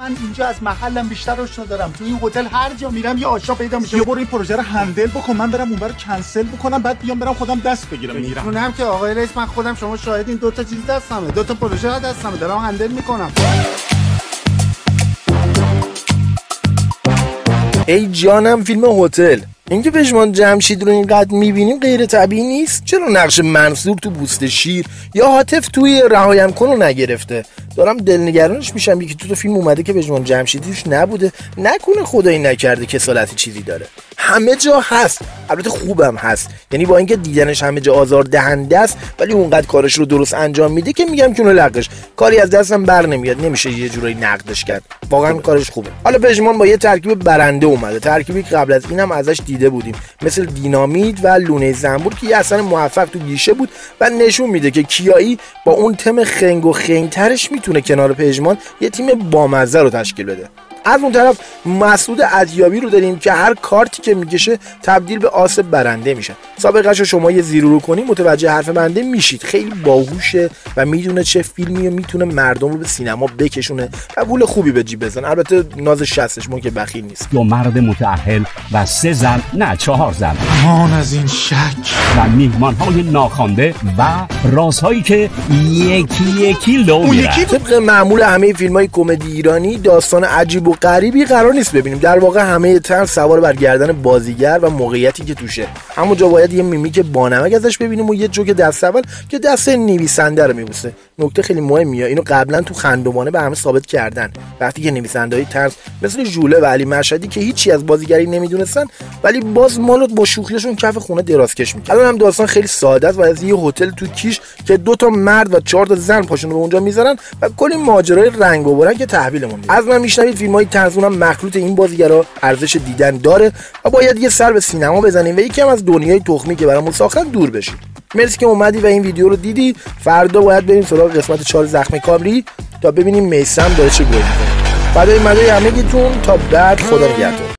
من اینجا از محلم بیشتر آشنا دارم. تو این هتل هر جا میرم یه آشنا پیدا میشه. یه برو این پروژه رو هندل بکن، من برم اونور کنسل بکنم، بعد بیام برم خودم دست بگیرم. میدونم که آقای رئیس، من خودم شما شاهدین، دو تا چیز دستمه، دو تا پروژه دستمه، دارم هندل میکنم. ای جانم فیلم هتل. اینکه پژمان جمشید رو اینقدر میبینیم غیر طبیعی نیست؟ چرا نقش منصور تو پوست شیر یا عاطف توی رهایم کن رو نگرفته؟ دارم دلنگرانش میشم. یکی تو فیلم اومده که پژمان جمشیدی توش نبوده، نکنه خدایی نکرده کسالتی چیزی داره. همه جا هست، البته خوبم هست، یعنی با اینکه دیدنش همه جا آزار دهنده است ولی اونقدر کارش رو درست انجام میده که میگم که اون لقش کاری از دستم بر نمیاد، نمیشه یه جورایی نقدش کرد. واقعا کارش خوبه. حالا پژمان با یه ترکیب برنده اومده، ترکیبی که قبل از اینم ازش دیده بودیم، مثل دینامیت و لونه زنبور که یه اصلا موفق تو گیشه بود و نشون میده که کیایی با اون تم خنگ و خنگترش میتونه کنار پژمان یه تیم بامزه رو تشکیل بده. از اون طرف مسعود عطیابی رو داریم که هر کارتی که میکشه تبدیل به آس برنده میشه. سابقه‌شو شما یه زیرو رو کنی متوجه حرف بنده میشید. خیلی باهوشه و میدونه چه فیلمی میتونه مردم رو به سینما بکشونه و پول خوبی به جیب بزنه. البته ناز 60ش مون که بخیل نیست. 2 مرد متأهل و 3 زن، نه 4 زن. امان از این شک و میهمان‌های ناخوانده و رازهایی که یکی لو میرن. طبق معمول همه فیلم‌های کمدی ایرانی داستان عجیب و غریبی قرار نیست ببینیم. در واقع همه تن سوار بر گردن بازیگر و موقعیتی که توشه. همونجا باید یه میمیک بانمک ازش ببینیم و یه جوک دست اول که دست نویسنده رو میبوسه. نکته خیلی مهمیه، اینو قبلا تو خندوانه به همه ثابت کردن. وقتی که نویسنده‌های طرز مثل ژوله و علی مشهدی که هیچی از بازیگری نمیدونستن ولی باز مالو با شوخیشون کف خونه درازکش می‌کردن. الان هم داستان خیلی ساده است و از یه هتل تو کیش که 2 تا مرد و 4 تا زن پاشون رو اونجا میذارن و کلی ماجرای رنگ و برنگ که تحویلمون میده. از من میشنوید فیلم‌های طرزون هم مخلوط این بازیگرا ارزش دیدن داره و باید یه سر به سینما بزنیم و یکم از دنیای تخمی که برامون ساختن دور بشیم. مرسی که اومدی و این ویدیو رو دیدی. فردا باید بریم سراغ قسمت 4 زخم کامری تا ببینیم میثم داره چه گویی می‌کنه. بعد این مدای همگیتون تا بعد، خدا نگهدار.